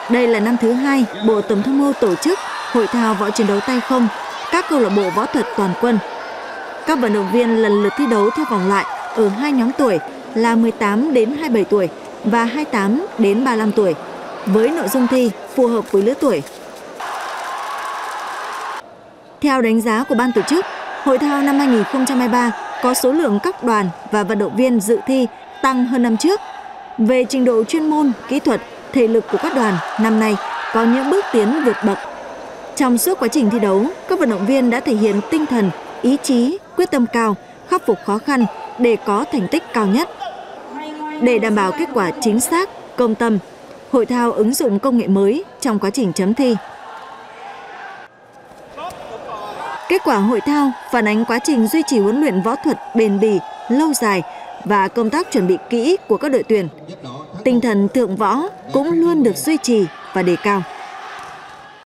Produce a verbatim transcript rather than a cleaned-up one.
Đây là năm thứ hai Bộ Tổng tham mưu tổ chức hội thao võ chiến đấu tay không các câu lạc bộ võ thuật toàn quân. Các vận động viên lần lượt thi đấu theo vòng loại ở hai nhóm tuổi là mười tám đến hai mươi bảy tuổi và hai mươi tám đến ba mươi lăm tuổi, với nội dung thi phù hợp với lứa tuổi. Theo đánh giá của ban tổ chức, hội thao năm hai nghìn không trăm hai mươi ba có số lượng các đoàn và vận động viên dự thi tăng hơn năm trước. Về trình độ chuyên môn, kỹ thuật, thể lực của các đoàn năm nay có những bước tiến vượt bậc. Trong suốt quá trình thi đấu, các vận động viên đã thể hiện tinh thần, ý chí, quyết tâm cao, khắc phục khó khăn để có thành tích cao nhất. Để đảm bảo kết quả chính xác, công tâm, hội thao ứng dụng công nghệ mới trong quá trình chấm thi. Kết quả hội thao phản ánh quá trình duy trì huấn luyện võ thuật bền bỉ, lâu dài và công tác chuẩn bị kỹ của các đội tuyển. Tinh thần thượng võ cũng luôn được duy trì và đề cao.